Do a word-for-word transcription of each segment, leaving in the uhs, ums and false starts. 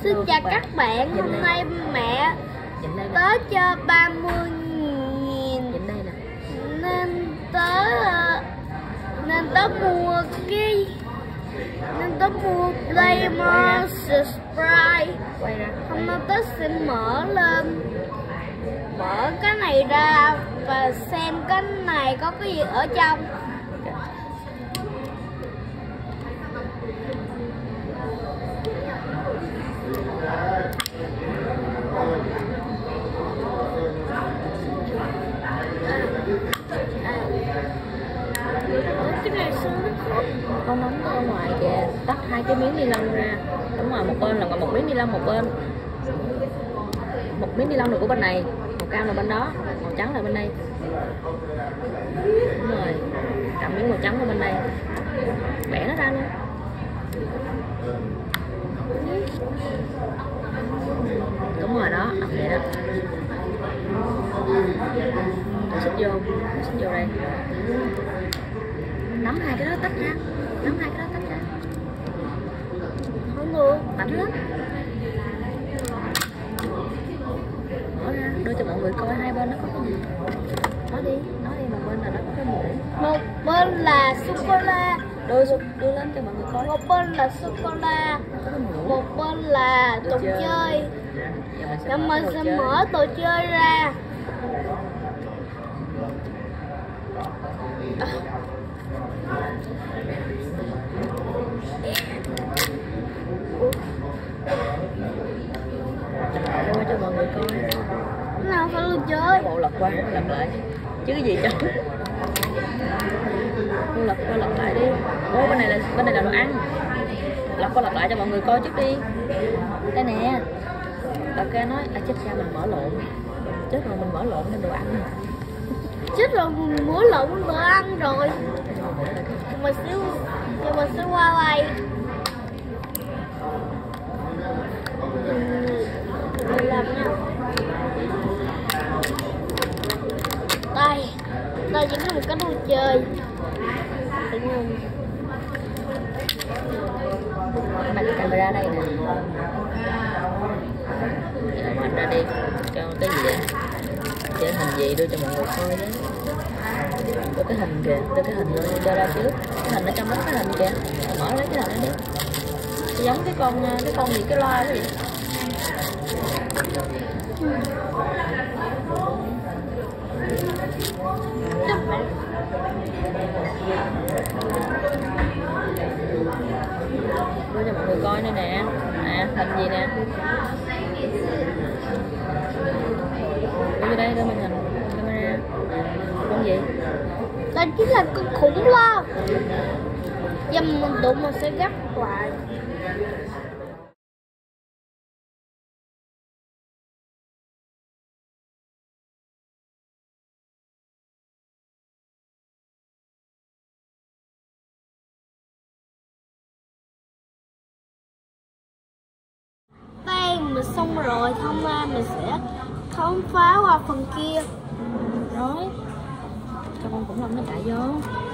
Xin chào các bạn, hôm nay mẹ tới cho ba mươi nghìn nên tới nên tới mua cái nên tới mua Playmore Sprite. Hôm nay tới sẽ mở lên mở cái này ra và xem cái này có cái gì ở trong. Cái này sao nó con nóng ở ngoài kìa, tắt hai cái miếng ni lông ra, ở ngoài một bên là còn một miếng ni lông một bên, một miếng ni lông là của bên này, màu cam là bên đó, màu trắng là bên đây. Đúng rồi, cầm miếng màu trắng ở bên đây, bẻ nó ra luôn. Đúng rồi đó, đập vậy đó. Xích vô, xích vô đây. Nắm hai cái đó tách ra, nắm hai cái đó tách ra. không được, Tách hết. Mở ra, đưa cho mọi người coi hai bên nó có cái gì. Nói đi, nói đi, một bên là nó có cái mũi. Một bên là sô cô la, Đưa, đưa lên cho mọi người coi. một bên là sô cô la, một bên là đồ chơi. chơi. Và mình sẽ mở đồ chơi ra. Đưa cho mọi người coi. Cái nào phải đồ chơi? Bộ lật qua, lật lại. Chứ cái gì chứ? Cô lật qua lật lại đi. Ô, bên này là bên này là đồ ăn. Lật qua lật lại cho mọi người coi trước đi. Đây nè. Bà kia nói là chết cha mình mở lộn. Chết rồi mình mở lộn nên đồ ăn. Chết rồi mình mở lộn đồ ăn rồi. Mình sẽ mình sẽ qua đây. Mình làm nha. Đây, đây chỉ có một cái đồ chơi. Đặt camera đây nè. Làm hình ra đi. Cho cái gì vậy? Chơi hình gì đưa cho mọi người coi đấy. Đưa cái hình kìa, đưa cái hình lên cho ra trước. Cái hình ở trong đó cái hình kìa. Mở lấy cái hình đó đi. Giống cái con cái con gì cái loa đó vậy. Đưa cho mọi người coi nữa nè. Nè, hình gì nè. Đưa vô đây, đưa màn hình camera. Con gì? Đây chính là con khủng long. Dâm mình tụi mình sẽ gấp lại. Đây mình xong rồi, thông ra mình sẽ khám phá qua phần kia. Rồi cho con khủng long nó chạy vô.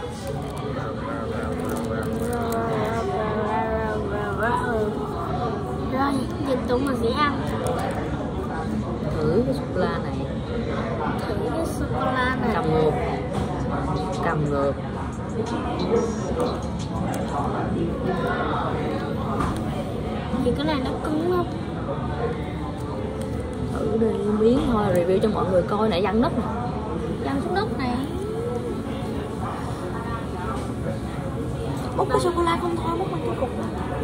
Rồi, giờ tụi mình sẽ ăn. Thử cái sô-cô-la này. Thử cái sô-cô-la này. Cầm ngược. Cầm ngược. Thì cái này nó cứng lắm. Thử đi miếng thôi, review cho mọi người coi nè, văng nứt nè. Văng xuống đất này. Bốc cái sô-cô-la không thôi, bốc bằng cái cục.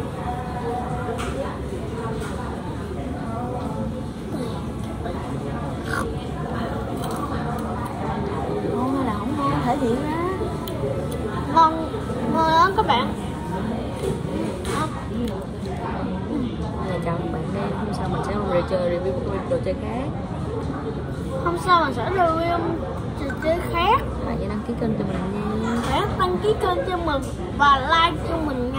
Ngon hay là không ngon, thể hiện ra. Ngon, ngon lắm các bạn. Này chào các bạn nha, hôm sau mình sẽ review review đồ chơi khác. Hôm sau mình sẽ review trò chơi khác. Bạn hãy đăng ký kênh cho mình nha. Hãy đăng ký kênh cho mình và like cho mình nha.